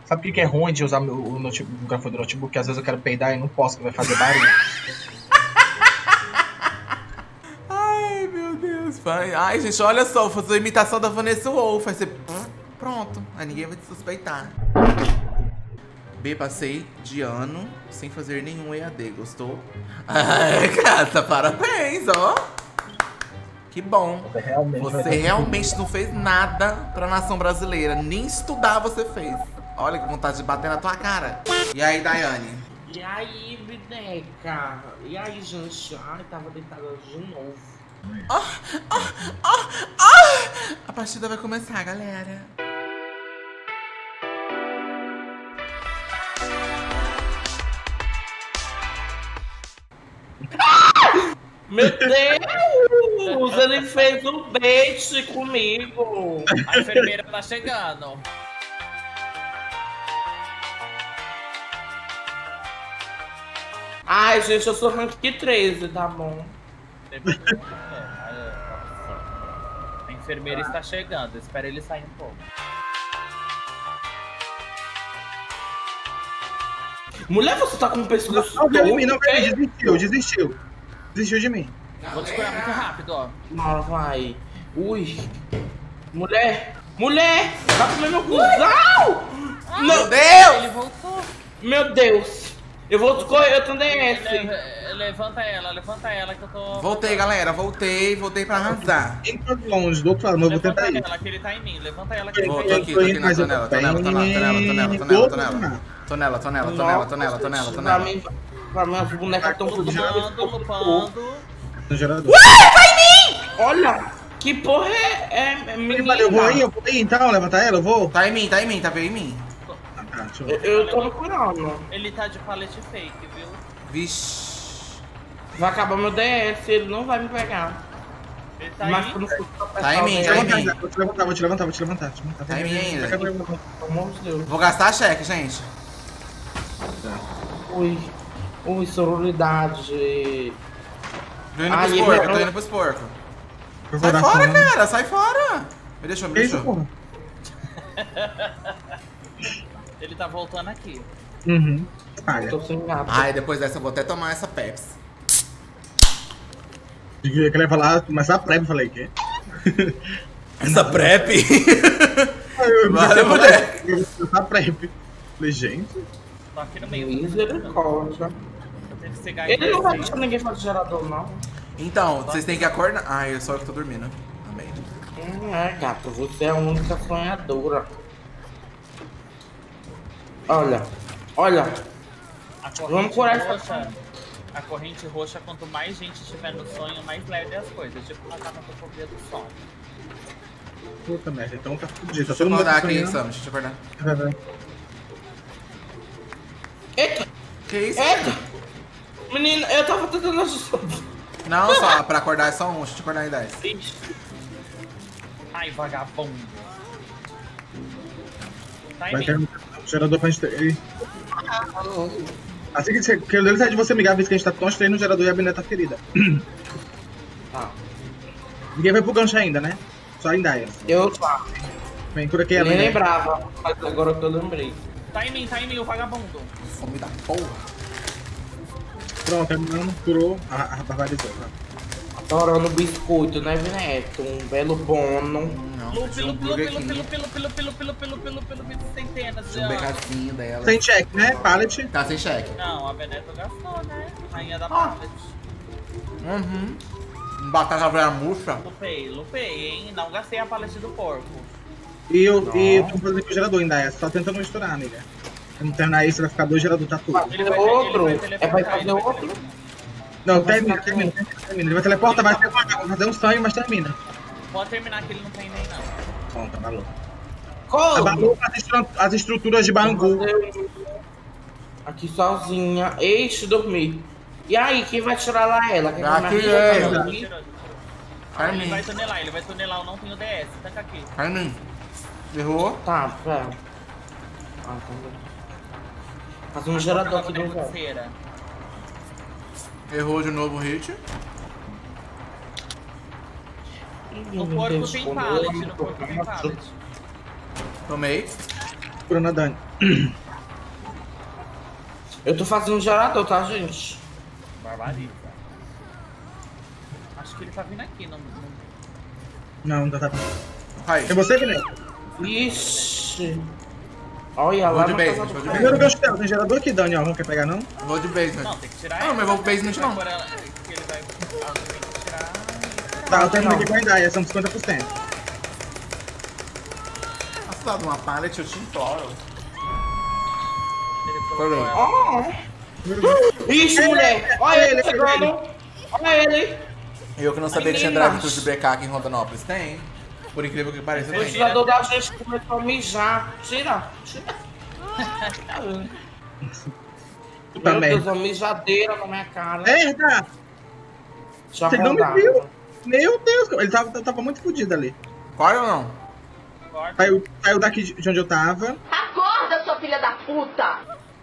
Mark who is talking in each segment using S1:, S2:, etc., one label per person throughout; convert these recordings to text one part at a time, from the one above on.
S1: Sabe por que é ruim de usar o microfone do notebook? Que às vezes eu quero peidar e não posso, que vai fazer barulho.
S2: Ai, meu Deus. Ai, gente, olha só, vou fazer a imitação da Vanessa Wolff. Vai ser... Pronto, aí ninguém vai te suspeitar. B, passei de ano sem fazer nenhum EAD, gostou? Ai, Cata, parabéns, ó. Que bom. Você realmente não fez nada pra nação brasileira. Nem estudar você fez. Olha que vontade de bater na tua cara. E aí, Daiane?
S3: E aí, boneca? E aí, gente? Ai, tava deitada de novo.
S2: A partida vai começar, galera.
S3: Meu Deus! Ele fez um date comigo.
S4: A enfermeira tá chegando.
S3: Ai, gente, eu sou rank 13, tá bom?
S4: A enfermeira está chegando. Espera ele sair um pouco.
S3: Mulher, você tá com o pescoço
S1: Não,
S3: todo,
S1: desistiu. Desistiu de mim.
S4: Vou te curar muito rápido, ó.
S3: Não, vai. Ui. Mulher! Mulher! Vai comer meu cuzão! Meu Deus!
S4: Ele voltou.
S3: Meu Deus! Eu vou escolher, eu também DS.
S4: Levanta ela que eu tô...
S2: Voltei, galera, voltei pra arrasar.
S1: Entra longe, do outro lado, mas eu vou
S4: Levanta
S1: tentar ir.
S4: ela, que ele tá em mim. Levanta ela que ele
S2: Vou,
S4: tá
S2: tô
S4: em mim.
S2: aqui, tô nela.
S3: Pra mim, as bonecas estão tudo
S4: Lupando.
S1: No gerador.
S3: Olha! Que porra é menina?
S1: Eu vou ir então, levanta ela, eu vou.
S2: Tá em mim, tá veio em mim.
S1: Tá, deixa eu ver.
S3: Eu tô me curando.
S4: Ele tá de palete fake, viu?
S2: Vixe.
S3: Vai acabar meu DS, ele não vai me pegar.
S4: Ele tá
S3: Mas
S4: aí.
S3: quando for
S2: Tá em mim, tá em mim.
S1: Vou te levantar.
S2: Tá em mim ainda.
S3: Pelo amor de Deus.
S2: Vou gastar cheque, gente.
S3: Ui, sororidade.
S2: Tô indo pros porcos. Sai fora, cara, sai fora. Me deixou.
S4: Ele tá voltando aqui.
S1: Uhum.
S3: Tô sem nada.
S2: Ai, depois dessa eu vou até tomar essa Pepsi.
S1: Eu queria falar, começar a prep, eu falei, quê?
S2: Essa prep? Valeu, mulher.
S1: Começar a prep. Falei, gente.
S4: Tô aqui no meio.
S3: Misericórdia.
S4: Eu tenho que cegar
S3: Ele não vai deixar ninguém fazer gerador, não.
S2: Então, vocês têm que acordar. Ai, só eu que tô dormindo. Amém.
S3: Gato, você é a única sonhadora. Olha. Vamos curar essa.
S4: A corrente roxa, quanto mais gente estiver no sonho, mais leve as coisas. Tipo na tanatofobia do sonho.
S1: Puta merda, então tá fudido. Tá
S2: Deixa eu
S1: todo mundo
S2: acordar aqui,
S1: sonhando.
S2: Sam. Deixa eu acordar.
S3: Eita!
S2: Que isso?
S3: Eita! Menina, eu tava tentando ajustar.
S2: Não, só pra acordar é só um. Deixa eu te acordar em 10.
S4: Ai, vagabundo. Tá em
S1: Vai
S4: mim.
S1: ter um gerador pra gente ter. Assim que ele sai de você, amigável, que a gente tá tão estranho no gerador e a Biné tá ferida.
S3: Tá.
S1: Ninguém vai pro gancho ainda, né? Só em Daya.
S3: Eu tá.
S1: Vem por aqui,
S3: Eu
S1: a
S3: nem
S1: Biné.
S3: lembrava, mas agora que eu lembrei.
S4: Tá em mim, o vagabundo.
S2: Fome da porra.
S1: Pronto, a Biné curou, a barbarizou. Tá?
S3: Adorando biscoito, né, Vineto? Um belo bono.
S2: Não,
S4: Pelo centenas de
S2: um
S4: anos.
S2: becazinho dela.
S1: Sem check, né? Pallet.
S2: Tá sem cheque.
S4: Não, a Veneto gastou, né? Rainha da pallet.
S2: Uhum. Batata velha murcha.
S4: Lupei, hein? Não gastei a pallet do porco.
S1: E eu tô fazendo aqui o gerador em Daya, só tentando misturar, amiga. Vamos terminar isso, vai ficar 2 gerador, tá tudo.
S3: Fazer outro? É pra fazer outro?
S1: Não, termina. Ele vai teleportar, vai fazer um sonho, mas termina.
S4: Pode terminar que ele não tem nem não.
S1: Pronto, abalou.
S3: Como?
S1: Abalou as estruturas de Bangu.
S3: Aqui sozinha. Eixe, dormir. E aí, quem vai tirar lá ela? Quem vai
S2: Aqui
S3: me
S2: é
S3: ajudar?
S2: ela.
S4: Ele
S2: Carmen.
S4: vai tunelar, eu não tenho DS, taca aqui.
S2: Carmen. Errou.
S3: Tá, pera. Ah, tá bem. Fazer um gerador aqui dentro.
S4: Negoceira.
S2: Errou de novo o hit.
S4: No porco tem pallet, no porco tem pallet.
S2: Tomei.
S1: Curando a Dani.
S3: Eu tô fazendo gerador, tá, gente?
S4: Barbariza. Acho que ele tá vindo aqui, não.
S1: Não tá.
S2: Aí.
S1: É você, Guilherme?
S3: Ixi. Olha
S2: Vou
S3: lá
S2: de
S3: na
S2: base,
S3: casa
S2: vou
S3: do
S2: de
S3: cara.
S1: Primeiro que eu espero, tem gerador aqui, Daniel. Não quer pegar, não?
S2: Vou de basement.
S4: Não, tem que tirar
S2: Não, mas eu vou pro basement não.
S4: Agora que ele vai. Tem que tirar.
S1: Tá, eu termino
S3: não.
S1: aqui com a Indaia, são 50%.
S2: Se dá uma pallet, eu te imploro.
S4: Ele
S2: Falei.
S4: colocou ela.
S3: Ixi, mulher! Olha ele chegando! Olha ele!
S2: Eu que não sabia que tinha
S3: Menina.
S2: drive-thru de BK aqui em Rondonópolis. Tem. Por incrível que pareça,
S3: O
S2: tem.
S3: ventilador da gente começou a mijar. Tira!
S1: Puta
S3: Meu Deus,
S1: merda.
S3: uma mijadeira na minha cara.
S1: Merda!
S3: Já
S1: Você não me
S3: rodava.
S1: viu? Meu Deus, ele tava muito fodido ali.
S2: Corre ou não?
S4: Corta.
S1: Saiu daqui de onde eu tava,
S5: Acorda, sua filha da puta!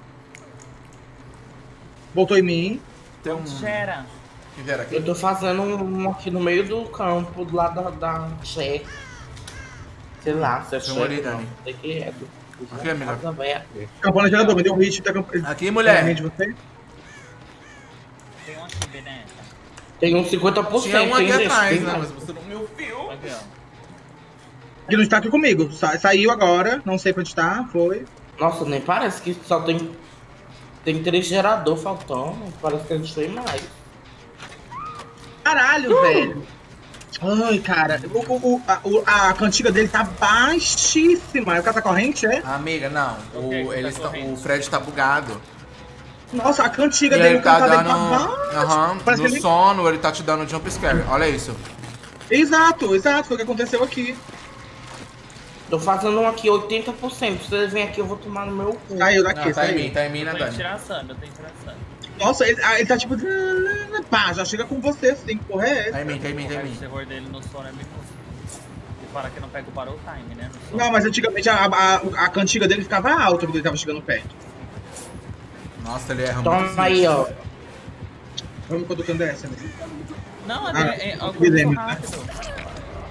S1: voltou em mim.
S2: Tem um...
S4: Gera.
S2: que gera aqui?
S3: Eu tô fazendo um aqui no meio do campo, do lado da Cheque. Sei lá, se é
S2: Tem uma ali,
S3: Cheque ou não.
S2: Dani.
S3: Sei que é.
S2: Aqui, amiga.
S3: Casa velha.
S1: Campana gerador, me deu um hit da campana.
S2: Aqui, mulher.
S1: De você.
S4: Tem um aqui, Beneta.
S3: Tem uns 50%.
S2: Tinha um aqui
S3: tem gente,
S2: atrás,
S3: tem
S2: né?
S3: mais.
S2: Mas você não me ouviu.
S4: Aqui, ó.
S1: Ele não está aqui comigo. Saiu agora, não sei pra onde tá, foi.
S3: Nossa, nem parece que só tem. Tem 3 gerador faltando. Parece que a gente tem mais.
S1: Caralho, velho. Ai, cara. A cantiga dele tá baixíssima. O cara tá corrente, é?
S2: Amiga, não.
S4: O que que tá
S2: Eles
S4: correndo?
S2: o Fred tá bugado.
S1: Nossa, a cantiga
S2: E
S1: dele,
S2: ele
S1: o
S2: tá
S1: cantar dele
S2: dando.
S1: tá baixo.
S2: Aham.
S1: Parece
S2: No
S1: que ele-
S2: sono, ele tá te dando jump scare. Olha isso.
S1: Exato, foi o que aconteceu aqui.
S3: Tô fazendo um aqui 80%. Se vocês vêm aqui, eu vou tomar no meu cu.
S1: Saiu daqui,
S2: Não, tá em mim,
S1: saiu.
S2: tá em mim, né,
S4: Eu tô
S2: Dani?
S4: entiraçando, eu tô entiraçando.
S1: Nossa, ele tá tipo. Pá, já chega com você, assim, porra é essa?
S2: Tá em mim, tá em mim, tá em
S4: O
S2: mim.
S4: terror dele no sono é muito. E para que não pega o barrel time, né? No sono.
S1: Não, mas antigamente a cantiga dele ficava alta quando ele tava chegando perto.
S2: Nossa, ele erra muito.
S3: Toma aí, ó.
S1: Vamos quando o essa, né?
S4: Não,
S1: Ah,
S4: é
S1: Guilherme,
S4: algo
S1: né?
S4: rápido.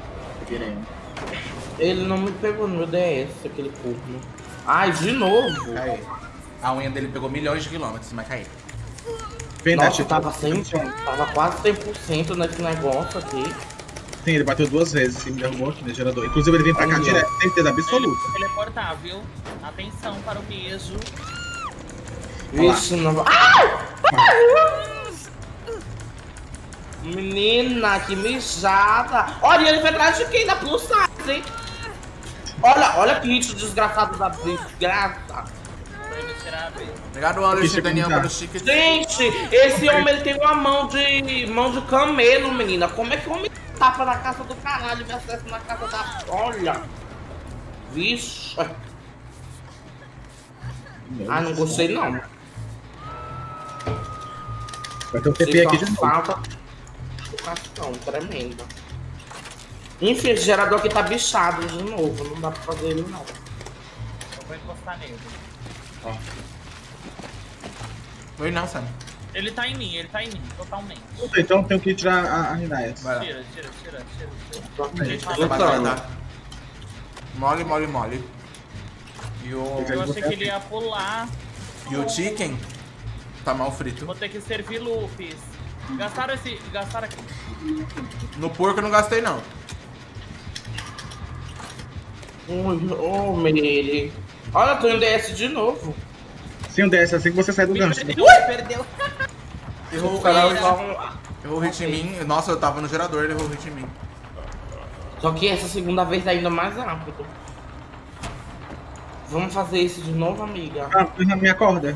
S3: Ele não me pegou no meu DS, aquele corno. Ai, de novo.
S2: Cai. A unha dele pegou milhões de quilômetros, mas caiu.
S3: Nossa, tava quase 100% nesse negócio aqui.
S1: Sim, ele bateu 2 vezes e me derrubou aqui no gerador. Inclusive ele vem pra cá
S3: Aí, ó.
S1: direto, certeza absoluta.
S4: Teleportar, viu? Atenção para o beijo.
S3: Vixe, não vai. Ah! Menina, que mijada. Olha, ele vai atrás de quem? Da plus size, hein? Olha que hit desgraçado da desgraça.
S4: Tô indo tirar a vez.
S2: Obrigado, Anderson
S1: Deixa eu
S2: Daniel,
S1: contar.
S2: pelo ticket.
S3: Gente, esse homem ele tem uma mão de camelo, menina. Como é que o homem tapa na casa do caralho e me acessa na casa da... Olha. Vixe. Ah, não gostei não.
S1: Vai ter um TP aqui de novo.
S3: Falta. Educação, tremenda. Enfim, esse gerador aqui tá bichado de novo. Não dá pra fazer ele não.
S4: Eu vou encostar nele.
S2: Oi, não, Sam.
S4: Ele tá em mim, totalmente.
S1: Então tenho que tirar a Hinaya.
S2: Vai lá.
S4: Tira.
S2: Gente,
S1: Tá
S2: vai
S3: Lutando.
S2: tá? Mole, mole, mole. E o...
S4: Eu achei que ele ia pular.
S2: E o chicken tá mal frito.
S4: Vou ter que servir lupes. Gastaram aqui.
S2: No porco eu não gastei, não.
S3: Oh, Meire. Olha, tô em DS de novo.
S1: Sim, um DS, assim que você sai do gancho.
S4: Perdeu.
S2: Errou,
S3: Caralho,
S2: errou o hit em mim. Nossa, eu tava no gerador, ele errou o hit em mim.
S3: Só que essa segunda vez tá ainda mais rápido. Vamos fazer isso de novo, amiga.
S1: Ah, me acorda.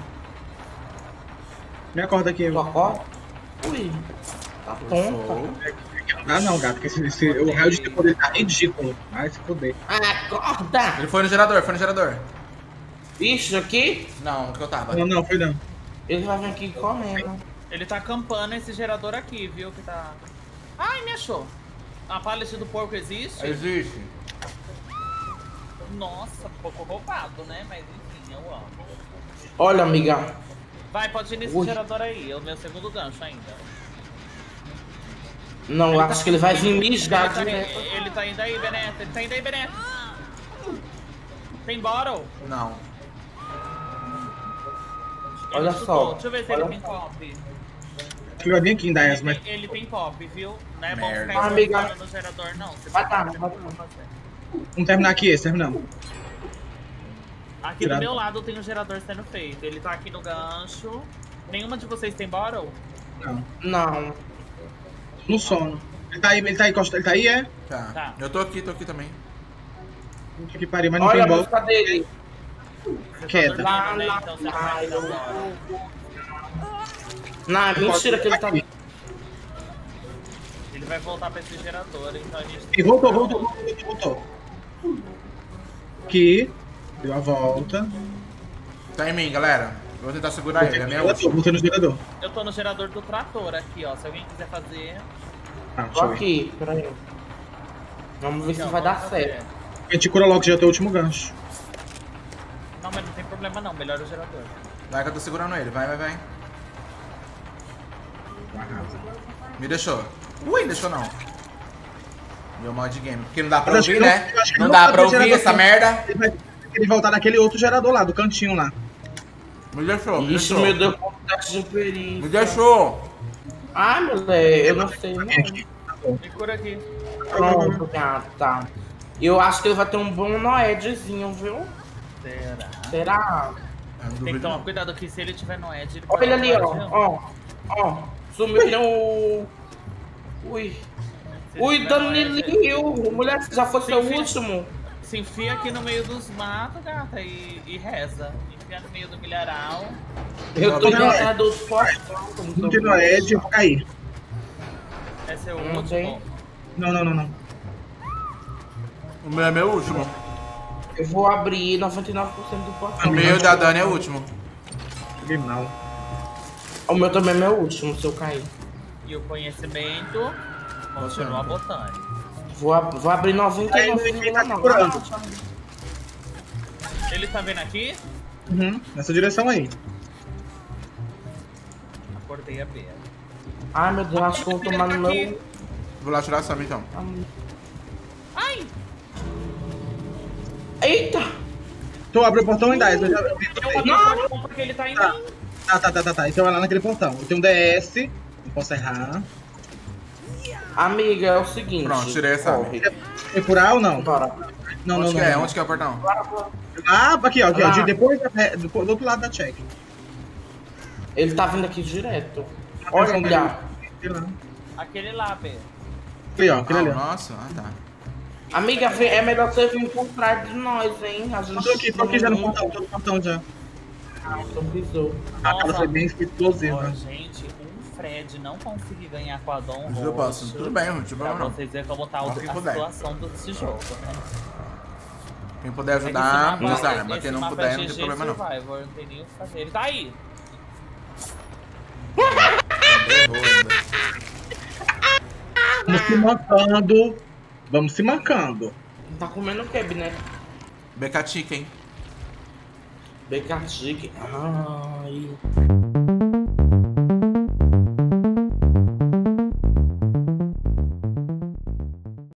S1: Me acorda aqui.
S3: Tu acorda? Ui, tá tonta.
S2: Sou.
S1: Ah não, gato, porque o raio de tempo dele tá ridículo. Vai se foder.
S3: Acorda!
S2: Ele foi no gerador, foi no gerador.
S3: Bicho, aqui,
S2: Não, que eu tava.
S1: Não, foi não.
S3: ele vai vir aqui correndo.
S4: Ele tá acampando esse gerador aqui, viu? Que tá. Ai, me achou. A pallet do porco existe?
S2: Existe.
S4: Nossa, um pouco roubado, né? Mas enfim, eu amo.
S3: Olha, amiga.
S4: Vai, pode ir nesse
S3: Ui.
S4: gerador aí. É o meu segundo gancho ainda.
S3: Não, eu acho que ele vai vir mijar
S4: Ele
S3: direto.
S4: ele tá indo aí, Beneto. Ele tá indo aí, Beneto. Tem bottle?
S2: Não.
S3: Olha só.
S4: Deixa eu ver se ele tem pop.
S1: Acho que vai vir aqui em Dayas, mas.
S4: Ele tem pop, viu? Não é bom
S2: Merda.
S4: ficar
S3: Amiga.
S4: escutando no gerador, não. Você
S3: Vai dar,
S4: pode
S3: vai
S4: fazer.
S1: Vamos terminar aqui esse, terminamos.
S4: Aqui
S1: Tirado.
S4: do meu lado tem um gerador sendo feito. Ele tá aqui no gancho. Nenhuma de vocês tem bottle?
S1: Não.
S3: Não.
S1: No sono. Ele tá aí, Costa. Ele tá aí, é?
S2: Tá.
S4: Tá.
S2: Eu tô aqui também.
S1: Puta que pariu, mas não
S3: Olha a
S1: tem
S3: música
S1: bola.
S3: dele.
S4: Você
S1: Quieta.
S4: tá dormindo, né? Então você não vai dar bora.
S3: Não, é mentira que ele tá...
S4: Ele vai voltar pra esse gerador, então a gente...
S1: E voltou. Aqui. Deu a volta.
S2: Tá em mim, galera. Eu vou tentar segurar ele, é minha última.
S1: Voltei no gerador.
S4: Eu tô no gerador do trator aqui, ó. Se alguém quiser fazer...
S1: Ah,
S3: Tô
S1: deixa eu ver.
S3: aqui, peraí. Vamos ver se
S4: Aqui, ó,
S3: vai dar
S4: vamos fazer.
S3: certo.
S1: A gente cura logo, que já é o teu último gancho.
S4: Não, mas não tem problema não. Melhor o gerador.
S2: Vai que eu tô segurando ele, vai. Me deixou. Ui, deixou não. Meu mod game. Porque não dá pra
S1: Mas acho
S2: ouvir,
S1: que
S2: né?
S1: eu acho que
S2: Não
S1: não
S2: dá
S1: dá
S2: pra
S1: pra
S2: ouvir
S1: gerador
S2: essa
S1: aqui.
S2: merda.
S1: Ele vai ele voltar naquele outro gerador lá, do cantinho lá.
S2: Me deixou, me
S3: Ixi,
S2: deixou.
S3: meu Deus, complexo de perícia.
S2: Me deixou.
S3: Ai, moleque, eu não sei não.
S1: Aqui.
S4: Me cura aqui.
S3: Pronto, gata. Eu acho que ele vai ter um bom Noedzinho, viu?
S4: Será?
S3: Será?
S2: Eu não
S4: Tem que
S2: duvido,
S4: tomar
S2: não.
S4: cuidado que se ele tiver no edge, ele
S3: Olha ele ali,
S4: pode
S3: ó.
S4: dar
S3: Ó. Sumiu que nem o... Ui.
S4: Se ele
S3: Ui,
S4: tiver no edge,
S3: Danilinho. Mulher, já foi seu
S4: Sim,
S3: último.
S4: se enfia aqui no meio dos matos, gata, e reza. Enfia no meio do milharal.
S3: Eu tô
S1: Não,
S3: indo
S1: não,
S3: atrás dos fortes.
S1: Não tem no Ed, eu vou cair.
S4: Esse é o
S3: Não
S4: último.
S3: tem.
S1: Não.
S2: O meu é meu último.
S3: Eu vou abrir 99% do portão.
S2: O meu da Dani é o último.
S1: Joguei mal.
S3: O meu também é meu último, se eu cair.
S4: E o conhecimento continua botando.
S3: Vou abrir 99%.
S1: Tá segurando.
S4: Ele tá vendo aqui?
S1: Uhum, nessa direção aí.
S4: Acordei a beira.
S3: Ai, meu Deus, acho que eu vou tomar no meu...
S2: Vou lá tirar a Sam então.
S4: Ai!
S3: Eita!
S1: Tu abre o portão em 10. Eu já
S4: Eu abri o portão porque ele tá em
S1: Tá.
S4: mim.
S1: Tá. Então vai lá naquele portão. Eu tenho um DS. Não posso errar.
S3: Amiga, é o seguinte.
S2: Pronto, tirei essa.
S3: Corre.
S1: Quer curar ou não?
S3: Bora.
S1: Não.
S2: Onde que é? Onde que é o portão?
S1: Ah, aqui, ó.
S3: Lá.
S1: Depois do outro lado da check.
S3: Ele tá vindo aqui direto.
S1: Atenção dele.
S3: Olha.
S1: Sei lá.
S4: Aquele lá, Bê.
S1: Ali, ó. Aquele ali, ó.
S2: Nossa, tá.
S3: Amiga, é melhor você vir por trás de nós, hein? A gente
S1: Tô aqui já no portão. Tô no portão já.
S3: Tô pisou.
S1: A cara
S4: Nossa.
S1: foi bem
S4: Ó,
S1: explosiva.
S4: gente, um Fred não conseguir ganhar com a Dom
S2: Eu posso.
S4: Roxo.
S2: Tudo bem, não tem
S4: Pra
S2: problema não.
S4: vocês verem como tá
S2: Ó,
S4: a
S2: quem puder.
S4: situação desse jogo, né?
S2: Quem puder
S4: É que esse
S2: ajudar,
S4: mapa-
S2: usa arma.
S4: esse
S2: Quem não
S4: mapa
S2: puder,
S4: é
S2: não tem
S4: GG
S2: problema não.
S4: Survivor, não tem nem o que fazer. Ele tá aí.
S2: Errou ainda.
S1: Vamos se mancando. Vamos se mancando.
S3: Tá comendo o que, né?
S2: BK Chicken.
S3: BK Chicken. Ai.